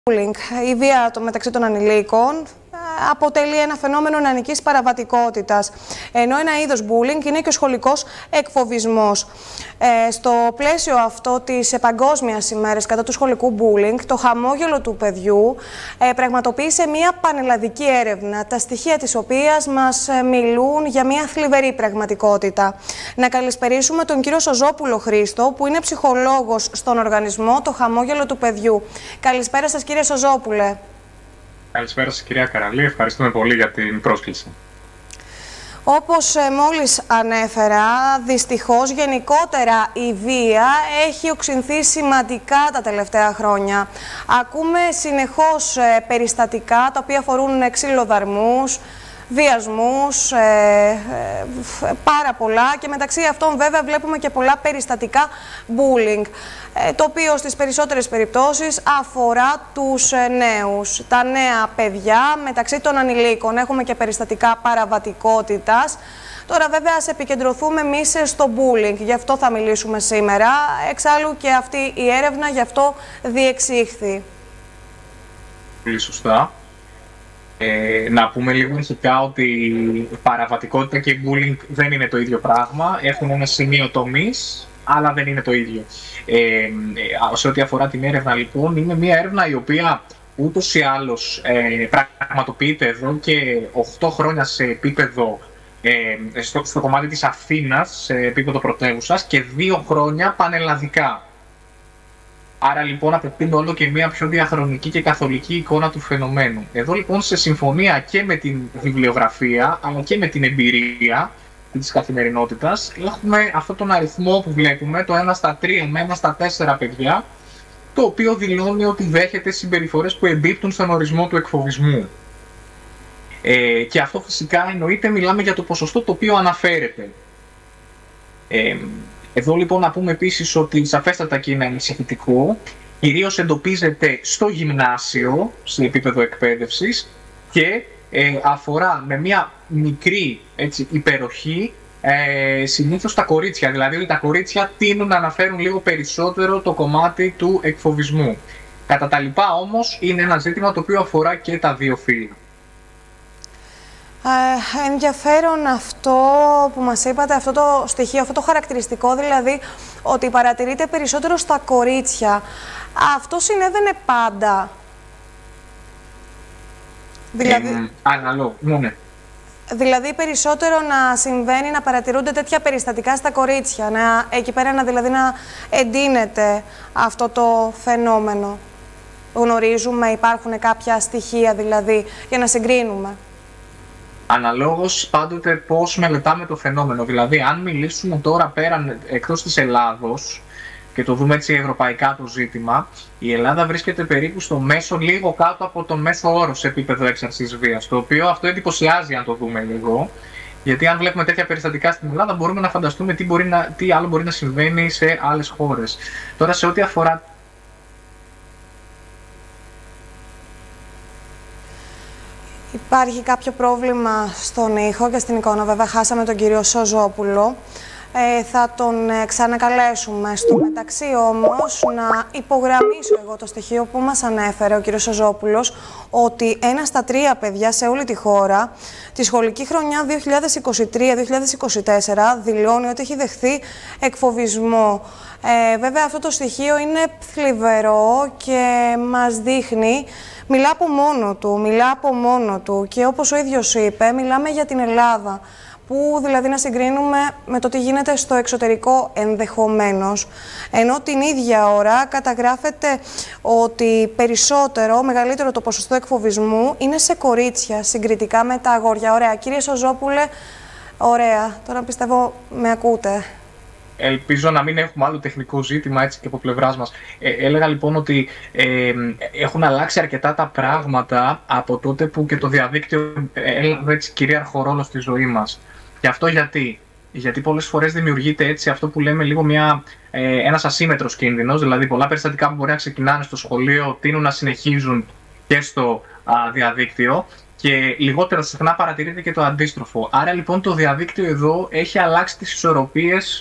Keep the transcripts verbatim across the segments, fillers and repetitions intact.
Η βία μεταξύ των ανηλίκων αποτελεί ένα φαινόμενο νεανικής παραβατικότητας, ενώ ένα είδος bullying είναι και ο σχολικός εκφοβισμός. Ε, στο πλαίσιο αυτό της παγκόσμιας ημέρας κατά του σχολικού bullying, το χαμόγελο του παιδιού ε, πραγματοποίησε μια πανελλαδική έρευνα, τα στοιχεία της οποίας μας μιλούν για μια θλιβερή πραγματικότητα. Να καλησπερίσουμε τον κύριο Σοζόπουλο Χρήστο, που είναι ψυχολόγος στον οργανισμό Το Χαμόγελο του Παιδιού. Καλησπέρα σας, κύριε Σοζόπουλε. Καλησπέρα σας, κυρία Καραλή. Ευχαριστούμε πολύ για την πρόσκληση. Όπως ε, μόλις ανέφερα, δυστυχώς γενικότερα η βία έχει οξυνθεί σημαντικά τα τελευταία χρόνια. Ακούμε συνεχώς ε, περιστατικά τα οποία αφορούν ξυλοδαρμούς, βιασμούς, ε, ε, πάρα πολλά, και μεταξύ αυτών βέβαια βλέπουμε και πολλά περιστατικά bullying, ε, το οποίο στις περισσότερες περιπτώσεις αφορά τους ε, νέους, τα νέα παιδιά μεταξύ των ανηλίκων. Έχουμε και περιστατικά παραβατικότητας. Τώρα βέβαια ας επικεντρωθούμε εμείς στο bullying, γι' αυτό θα μιλήσουμε σήμερα. Εξάλλου και αυτή η έρευνα γι' αυτό διεξήχθη. Πολύ σωστά. Ε, να πούμε λίγο αρχικά ότι η παραβατικότητα και η bullying δεν είναι το ίδιο πράγμα. Έχουν ένα σημείο τομής, αλλά δεν είναι το ίδιο. Ε, ε, σε ό,τι αφορά την έρευνα, λοιπόν, είναι μια έρευνα η οποία ούτως ή άλλως ε, πραγματοποιείται εδώ και οκτώ χρόνια σε επίπεδο, ε, στο, στο κομμάτι της Αθήνας, σε επίπεδο πρωτεύουσας, και δύο χρόνια πανελλαδικά. Άρα λοιπόν απαιτείται όλο και μια πιο διαχρονική και καθολική εικόνα του φαινομένου. Εδώ λοιπόν, σε συμφωνία και με την βιβλιογραφία αλλά και με την εμπειρία της καθημερινότητας, έχουμε αυτόν τον αριθμό που βλέπουμε, το ένα στα τρία με ένα στα τέσσερα παιδιά, το οποίο δηλώνει ότι δέχεται συμπεριφορές που εμπίπτουν στον ορισμό του εκφοβισμού. Ε, και αυτό φυσικά εννοείται, μιλάμε για το ποσοστό το οποίο αναφέρεται. Ε, Εδώ λοιπόν να πούμε επίσης ότι σαφέστατα και είναι ανησυχητικό, κυρίως εντοπίζεται στο γυμνάσιο, σε επίπεδο εκπαίδευσης, και ε, αφορά με μια μικρή, έτσι, υπεροχή ε, συνήθως τα κορίτσια. Δηλαδή ότι τα κορίτσια τείνουν να αναφέρουν λίγο περισσότερο το κομμάτι του εκφοβισμού. Κατά τα λοιπά όμως είναι ένα ζήτημα το οποίο αφορά και τα δύο φύλλα. Ε, ενδιαφέρον αυτό που μας είπατε, αυτό το στοιχείο, αυτό το χαρακτηριστικό, δηλαδή ότι παρατηρείται περισσότερο στα κορίτσια. Αυτό συνέβαινε πάντα? Δηλαδή, ε, αναλόγω, ναι. Δηλαδή περισσότερο να συμβαίνει, να παρατηρούνται τέτοια περιστατικά στα κορίτσια, να, εκεί πέρα να, δηλαδή, να εντείνεται αυτό το φαινόμενο. Γνωρίζουμε, υπάρχουν κάποια στοιχεία δηλαδή για να συγκρίνουμε? Αναλόγως πάντοτε πώς μελετάμε το φαινόμενο. Δηλαδή, αν μιλήσουμε τώρα πέραν, εκτός της Ελλάδος, και το δούμε έτσι ευρωπαϊκά το ζήτημα, η Ελλάδα βρίσκεται περίπου στο μέσο, λίγο κάτω από τον μέσο όρο σε επίπεδο έξαρσης βίας, το οποίο αυτό εντυπωσιάζει αν το δούμε λίγο, γιατί αν βλέπουμε τέτοια περιστατικά στην Ελλάδα μπορούμε να φανταστούμε τι, μπορεί να, τι άλλο μπορεί να συμβαίνει σε άλλες χώρες. Τώρα, σε ό,τι αφορά Υπάρχει κάποιο πρόβλημα στον ήχο και στην εικόνα. Βέβαια, χάσαμε τον κύριο Σοζόπουλο. Ε, θα τον ε, ξανακαλέσουμε. Στο μεταξύ όμως, να υπογραμμίσω εγώ το στοιχείο που μας ανέφερε ο κύριος Σοζόπουλος, ότι ένα στα τρία παιδιά σε όλη τη χώρα, τη σχολική χρονιά δύο χιλιάδες είκοσι τρία δύο χιλιάδες είκοσι τέσσερα, δηλώνει ότι έχει δεχθεί εκφοβισμό. Ε, βέβαια, αυτό το στοιχείο είναι θλιβερό και μας δείχνει, μιλά από μόνο του, μιλά από μόνο του και όπως ο ίδιος είπε, μιλάμε για την Ελλάδα, που δηλαδή να συγκρίνουμε με το τι γίνεται στο εξωτερικό ενδεχομένως. Ενώ την ίδια ώρα καταγράφεται ότι περισσότερο, μεγαλύτερο το ποσοστό εκφοβισμού είναι σε κορίτσια συγκριτικά με τα αγόρια. Ωραία. Κύριε Σοζόπουλε, ωραία. Τώρα πιστεύω με ακούτε. Ελπίζω να μην έχουμε άλλο τεχνικό ζήτημα έτσι και από πλευράς μας. Ε, έλεγα λοιπόν ότι ε, έχουν αλλάξει αρκετά τα πράγματα από τότε που και το διαδίκτυο έλαβε έτσι κυρίαρχο ρόλο στη ζωή μας. Και αυτό γιατί? Γιατί πολλές φορές δημιουργείται έτσι αυτό που λέμε λίγο μια, ε, ένας ασύμετρος κίνδυνος, δηλαδή πολλά περιστατικά που μπορεί να ξεκινάνε στο σχολείο τείνουν να συνεχίζουν και στο α, διαδίκτυο, και λιγότερο συχνά παρατηρείται και το αντίστροφο. Άρα λοιπόν το διαδίκτυο εδώ έχει αλλάξει τις ισορροπίες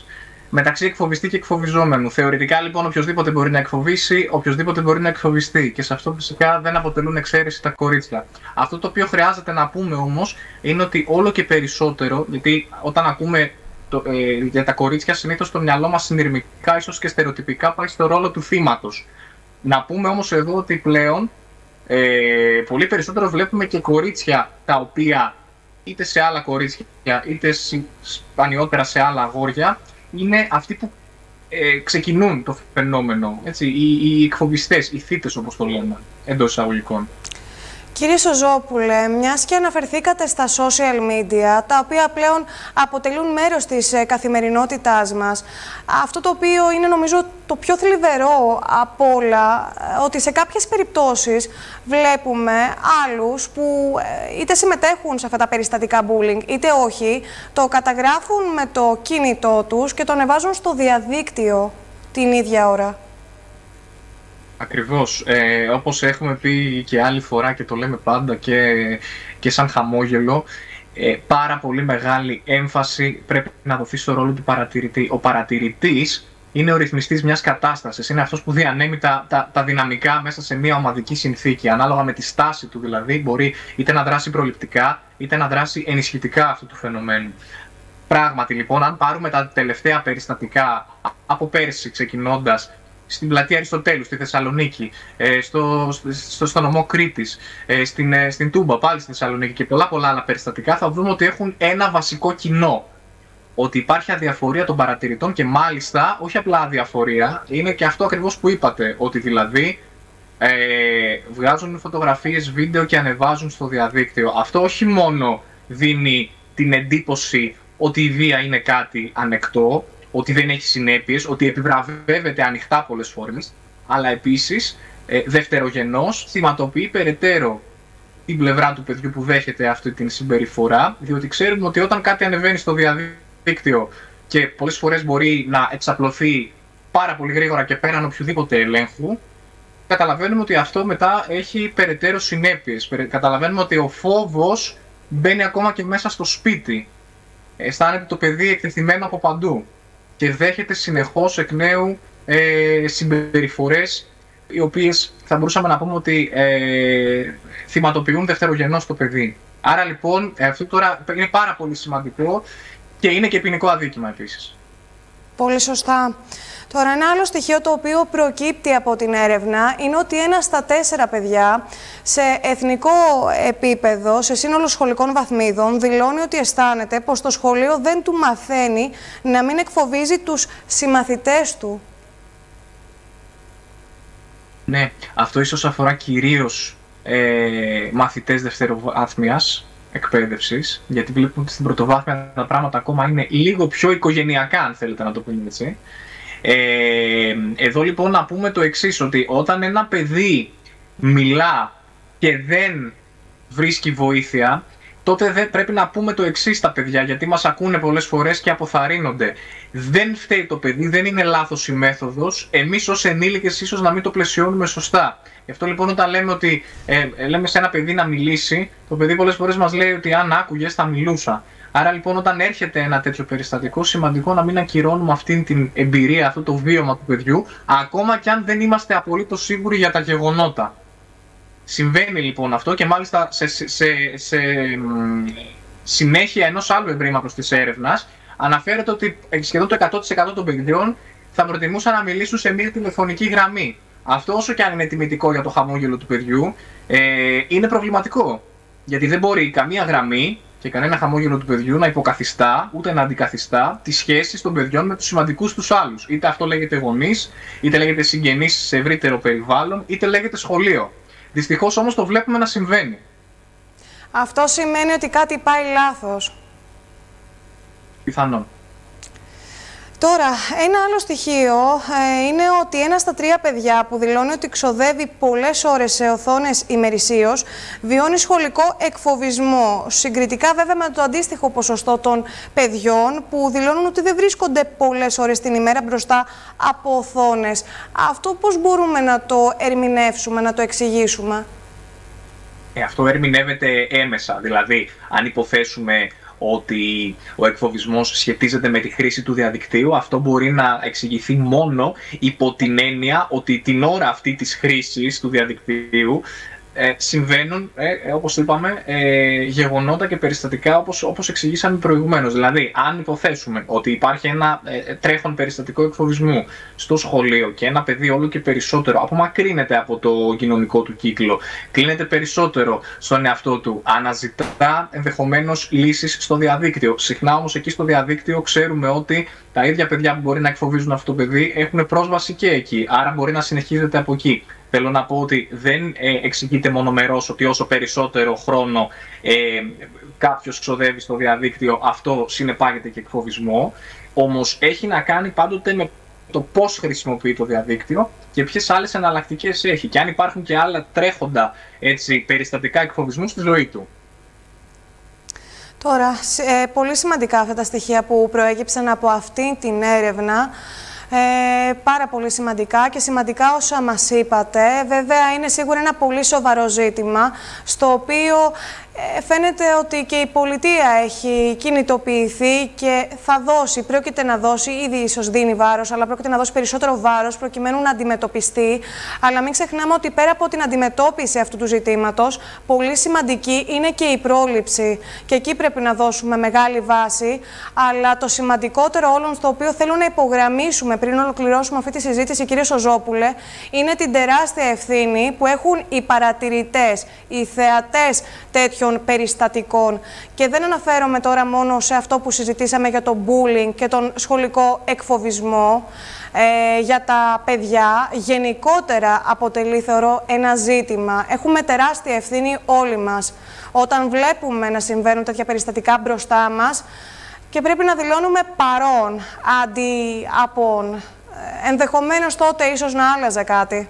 μεταξύ εκφοβιστή και εκφοβιζόμενου. Θεωρητικά λοιπόν οποιοδήποτε μπορεί να εκφοβήσει, οποιοδήποτε μπορεί να εκφοβιστεί. Και σε αυτό φυσικά δεν αποτελούν εξαίρεση τα κορίτσια. Αυτό το οποίο χρειάζεται να πούμε όμως είναι ότι όλο και περισσότερο, γιατί όταν ακούμε το, ε, για τα κορίτσια, συνήθως το μυαλό μας συνειρμικά, ίσως και στερεοτυπικά, πάει στο ρόλο του θύματος. Να πούμε όμως εδώ ότι πλέον ε, πολύ περισσότερο βλέπουμε και κορίτσια τα οποία είτε σε άλλα κορίτσια είτε σπανιότερα σε άλλα αγόρια είναι αυτοί που ε, ξεκινούν το φαινόμενο, έτσι, οι, οι εκφοβιστές, οι θύτες όπως το λέμε, εντός εισαγωγικών. Κύριε Σοζόπουλε, μιας και αναφερθήκατε στα social media, τα οποία πλέον αποτελούν μέρος της καθημερινότητάς μας, αυτό το οποίο είναι νομίζω το πιο θλιβερό από όλα, ότι σε κάποιες περιπτώσεις βλέπουμε άλλους που είτε συμμετέχουν σε αυτά τα περιστατικά bullying, είτε όχι, το καταγράφουν με το κινητό τους και το ανεβάζουν στο διαδίκτυο την ίδια ώρα. Ακριβώς. Ε, όπως έχουμε πει και άλλη φορά και το λέμε πάντα και, και σαν χαμόγελο, ε, πάρα πολύ μεγάλη έμφαση πρέπει να δοθεί στο ρόλο του παρατηρητή. Ο παρατηρητής είναι ο ρυθμιστής μιας κατάστασης. Είναι αυτός που διανέμει τα, τα, τα δυναμικά μέσα σε μια ομαδική συνθήκη. Ανάλογα με τη στάση του δηλαδή, μπορεί είτε να δράσει προληπτικά, είτε να δράσει ενισχυτικά αυτού του φαινομένου. Πράγματι λοιπόν, αν πάρουμε τα τελευταία περιστατικά από πέρσι ξεκινώντας, στην πλατεία Αριστοτέλου, στη Θεσσαλονίκη, στο, στο, στο νομό Κρήτης, στην, στην Τούμπα, πάλι στη Θεσσαλονίκη και πολλά πολλά άλλα περιστατικά, θα δούμε ότι έχουν ένα βασικό κοινό. Ότι υπάρχει αδιαφορία των παρατηρητών και μάλιστα, όχι απλά αδιαφορία, είναι και αυτό ακριβώς που είπατε, ότι δηλαδή ε, βγάζουν φωτογραφίες, βίντεο και ανεβάζουν στο διαδίκτυο. Αυτό όχι μόνο δίνει την εντύπωση ότι η βία είναι κάτι ανεκτό, ότι δεν έχει συνέπειες, ότι επιβραβεύεται ανοιχτά πολλές φορές, αλλά επίσης ε, δευτερογενώς θυματοποιεί περαιτέρω την πλευρά του παιδιού που δέχεται αυτή την συμπεριφορά, διότι ξέρουμε ότι όταν κάτι ανεβαίνει στο διαδίκτυο και πολλές φορές μπορεί να εξαπλωθεί πάρα πολύ γρήγορα και πέραν οποιοδήποτε ελέγχου, καταλαβαίνουμε ότι αυτό μετά έχει περαιτέρω συνέπειες. Καταλαβαίνουμε ότι ο φόβος μπαίνει ακόμα και μέσα στο σπίτι. Αισθάνεται το παιδί εκτεθειμένο από παντού και δέχεται συνεχώς εκ νέου ε, συμπεριφορές οι οποίες θα μπορούσαμε να πούμε ότι ε, θυματοποιούν δευτερογενώς το παιδί. Άρα λοιπόν αυτό τώρα είναι πάρα πολύ σημαντικό και είναι και ποινικό αδίκημα επίσης. Πολύ σωστά. Τώρα, ένα άλλο στοιχείο το οποίο προκύπτει από την έρευνα είναι ότι ένα στα τέσσερα παιδιά σε εθνικό επίπεδο, σε σύνολο σχολικών βαθμίδων, δηλώνει ότι αισθάνεται πως το σχολείο δεν του μαθαίνει να μην εκφοβίζει τους συμμαθητές του. Ναι, αυτό ίσως αφορά κυρίως ε, μαθητές δευτεροβάθμιας εκπαίδευσης, γιατί βλέπουμε ότι στην πρωτοβάθμια τα πράγματα ακόμα είναι λίγο πιο οικογενειακά, αν θέλετε να το πούμε έτσι. Ε, εδώ λοιπόν να πούμε το εξής, ότι όταν ένα παιδί μιλά και δεν βρίσκει βοήθεια, τότε δεν πρέπει να πούμε το εξής στα παιδιά, γιατί μας ακούνε πολλές φορές και αποθαρρύνονται. Δεν φταίει το παιδί, δεν είναι λάθος η μέθοδος, εμείς ως ενήλικες ίσως να μην το πλαισιώνουμε σωστά. Γι' αυτό λοιπόν όταν λέμε ότι ε, λέμε σε ένα παιδί να μιλήσει, το παιδί πολλές φορές μας λέει ότι αν άκουγες θα μιλούσα. Άρα λοιπόν όταν έρχεται ένα τέτοιο περιστατικό, σημαντικό να μην ακυρώνουμε αυτή την εμπειρία, αυτό το βίωμα του παιδιού, ακόμα και αν δεν είμαστε απολύτως σίγουροι για τα γεγονότα. Συμβαίνει λοιπόν αυτό και μάλιστα σε, σε, σε, σε συνέχεια ενός άλλου ευρήματος της έρευνας αναφέρεται ότι σχεδόν το εκατό τοις εκατό των παιδιών θα προτιμούσαν να μιλήσουν σε μια τηλεφωνική γραμμή. Αυτό, όσο και αν είναι τιμητικό για το χαμόγελο του παιδιού, ε, είναι προβληματικό. Γιατί δεν μπορεί καμία γραμμή και κανένα χαμόγελο του παιδιού να υποκαθιστά ούτε να αντικαθιστά τις σχέσεις των παιδιών με τους σημαντικούς τους άλλους. Είτε αυτό λέγεται γονείς, είτε λέγεται συγγενείς σε ευρύτερο περιβάλλον, είτε λέγεται σχολείο. Δυστυχώς όμως το βλέπουμε να συμβαίνει. Αυτό σημαίνει ότι κάτι πάει λάθος. Πιθανόν. Τώρα, ένα άλλο στοιχείο ε, είναι ότι ένα στα τρία παιδιά που δηλώνει ότι ξοδεύει πολλές ώρες σε οθόνες ημερησίως βιώνει σχολικό εκφοβισμό. Συγκριτικά βέβαια με το αντίστοιχο ποσοστό των παιδιών που δηλώνουν ότι δεν βρίσκονται πολλές ώρες την ημέρα μπροστά από οθόνες. Αυτό πώς μπορούμε να το ερμηνεύσουμε, να το εξηγήσουμε? Ε, αυτό ερμηνεύεται έμεσα. Δηλαδή, αν υποθέσουμε ότι ο εκφοβισμός σχετίζεται με τη χρήση του διαδικτύου. Αυτό μπορεί να εξηγηθεί μόνο υπό την έννοια ότι την ώρα αυτή της χρήσης του διαδικτύου Ε, συμβαίνουν, ε, όπως είπαμε, ε, γεγονότα και περιστατικά όπως, όπως εξηγήσαμε προηγουμένως. Δηλαδή, αν υποθέσουμε ότι υπάρχει ένα ε, τρέχον περιστατικό εκφοβισμού στο σχολείο και ένα παιδί όλο και περισσότερο απομακρύνεται από το κοινωνικό του κύκλο, κλείνεται περισσότερο στον εαυτό του, αναζητά ενδεχομένως λύσεις στο διαδίκτυο. Συχνά όμως εκεί στο διαδίκτυο ξέρουμε ότι τα ίδια παιδιά που μπορεί να εκφοβίζουν αυτό το παιδί έχουν πρόσβαση και εκεί, άρα μπορεί να συνεχίζεται από εκεί. Θέλω να πω ότι δεν ε, εξηγείται μονομερώς ότι όσο περισσότερο χρόνο ε, κάποιος ξοδεύει στο διαδίκτυο, αυτό συνεπάγεται και εκφοβισμό. Όμως έχει να κάνει πάντοτε με το πώς χρησιμοποιεί το διαδίκτυο και ποιες άλλες εναλλακτικές έχει. Και αν υπάρχουν και άλλα τρέχοντα έτσι, περιστατικά εκφοβισμού στη ζωή του. Τώρα, ε, πολύ σημαντικά αυτά τα στοιχεία που προέκυψαν από αυτή την έρευνα. Ε, πάρα πολύ σημαντικά και σημαντικά όσα μας είπατε. Βέβαια είναι σίγουρα ένα πολύ σοβαρό ζήτημα, στο οποίο ε, φαίνεται ότι και η πολιτεία έχει κινητοποιηθεί και θα δώσει, πρόκειται να δώσει, ήδη ίσως δίνει βάρος, αλλά πρόκειται να δώσει περισσότερο βάρος προκειμένου να αντιμετωπιστεί. Αλλά μην ξεχνάμε ότι πέρα από την αντιμετώπιση αυτού του ζητήματος, πολύ σημαντική είναι και η πρόληψη. Και εκεί πρέπει να δώσουμε μεγάλη βάση, αλλά το σημαντικότερο όλων, στο οποίο θέλω να υπογραμμίσουμε πριν ολοκληρώσουμε αυτή τη συζήτηση, κύριε Σοζόπουλε, είναι την τεράστια ευθύνη που έχουν οι παρατηρητές, οι θεατές τέτοιων περιστατικών. Και δεν αναφέρομαι τώρα μόνο σε αυτό που συζητήσαμε για το bullying και τον σχολικό εκφοβισμό ε, για τα παιδιά. Γενικότερα αποτελεί, θεωρώ, ένα ζήτημα. Έχουμε τεράστια ευθύνη όλοι μας όταν βλέπουμε να συμβαίνουν τέτοια περιστατικά μπροστά μας. Και πρέπει να δηλώνουμε παρόν, αντί απόν. Ενδεχομένως τότε ίσως να άλλαζε κάτι.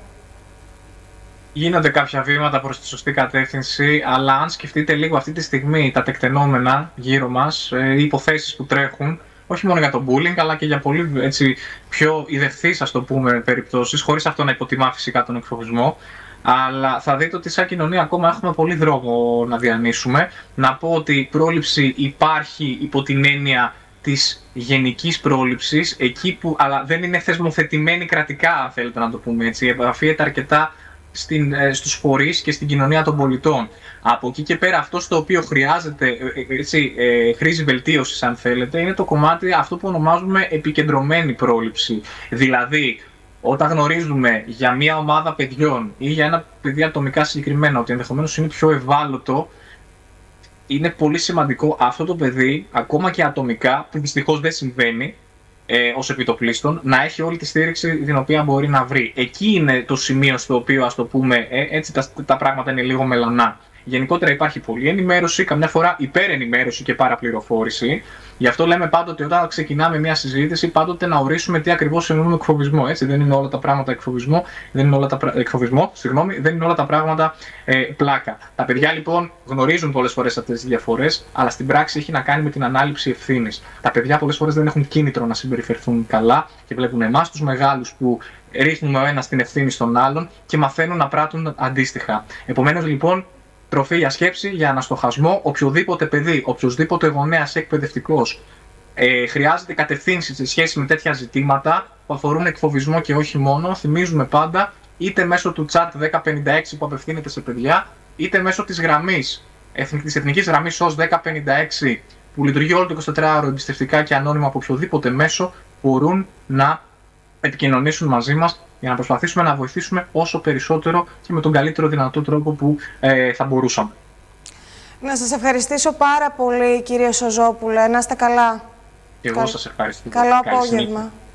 Γίνονται κάποια βήματα προς τη σωστή κατεύθυνση, αλλά αν σκεφτείτε λίγο αυτή τη στιγμή τα τεκτενόμενα γύρω μας, οι υποθέσεις που τρέχουν, όχι μόνο για το bullying, αλλά και για πολύ έτσι, πιο ιδευθείς, ας το πούμε, περιπτώσεις, χωρίς αυτό να υποτιμά φυσικά τον εκφοβισμό. Αλλά θα δείτε ότι σαν κοινωνία ακόμα έχουμε πολύ δρόμο να διανύσουμε. Να πω ότι η πρόληψη υπάρχει υπό την έννοια της γενικής πρόληψης, εκεί που, αλλά δεν είναι θεσμοθετημένη κρατικά, αν θέλετε να το πούμε έτσι. Επαφίεται αρκετά στην, στους φορείς και στην κοινωνία των πολιτών. Από εκεί και πέρα, αυτό στο οποίο χρειάζεται, έτσι, ε, χρήση βελτίωσης, αν θέλετε, είναι το κομμάτι αυτό που ονομάζουμε επικεντρωμένη πρόληψη. Δηλαδή, όταν γνωρίζουμε για μια ομάδα παιδιών ή για ένα παιδί ατομικά συγκεκριμένα ότι ενδεχομένως είναι πιο ευάλωτο, είναι πολύ σημαντικό αυτό το παιδί, ακόμα και ατομικά, που δυστυχώς δεν συμβαίνει ε, ως επιτοπλίστων, να έχει όλη τη στήριξη την οποία μπορεί να βρει. Εκεί είναι το σημείο στο οποίο, ας το πούμε, ε, έτσι τα, τα πράγματα είναι λίγο μελανά. Γενικότερα υπάρχει πολλή ενημέρωση, καμιά φορά υπερενημέρωση και παραπληροφόρηση. Γι' αυτό λέμε πάντοτε όταν ξεκινάμε μια συζήτηση, πάντοτε να ορίσουμε τι ακριβώς εννοούμε εκφοβισμό. Έτσι, δεν είναι όλα τα πράγματα εκφοβισμό, δεν είναι όλα τα, εκφοβισμό, συγγνώμη, δεν είναι όλα τα πράγματα ε, πλάκα. Τα παιδιά λοιπόν γνωρίζουν πολλές φορές αυτές τις διαφορές, αλλά στην πράξη έχει να κάνει με την ανάληψη ευθύνης. Τα παιδιά πολλές φορές δεν έχουν κίνητρο να συμπεριφερθούν καλά και βλέπουν εμάς τους μεγάλους που ρίχνουμε ο ένας την ευθύνη στον άλλον και μαθαίνουν να πράττουν αντίστοιχα. Επομένως λοιπόν, τροφή για σκέψη, για αναστοχασμό. Οποιοδήποτε παιδί, οποιοδήποτε γονέας εκπαιδευτικός ε, χρειάζεται κατευθύνσεις σε σχέση με τέτοια ζητήματα που αφορούν εκφοβισμό και όχι μόνο. Θυμίζουμε πάντα, είτε μέσω του chat δέκα πενήντα έξι που απευθύνεται σε παιδιά, είτε μέσω της γραμμής, της εθνικής γραμμής ως δέκα πενήντα έξι που λειτουργεί όλο το εικοσιτετράωρο εμπιστευτικά και ανώνυμα από οποιοδήποτε μέσο, μπορούν να επικοινωνήσουν μαζί μας για να προσπαθήσουμε να βοηθήσουμε όσο περισσότερο και με τον καλύτερο δυνατό τρόπο που ε, θα μπορούσαμε. Να σας ευχαριστήσω πάρα πολύ, κύριε Σοζόπουλε. Να είστε καλά. Και εγώ σας ευχαριστώ. Καλό απόγευμα.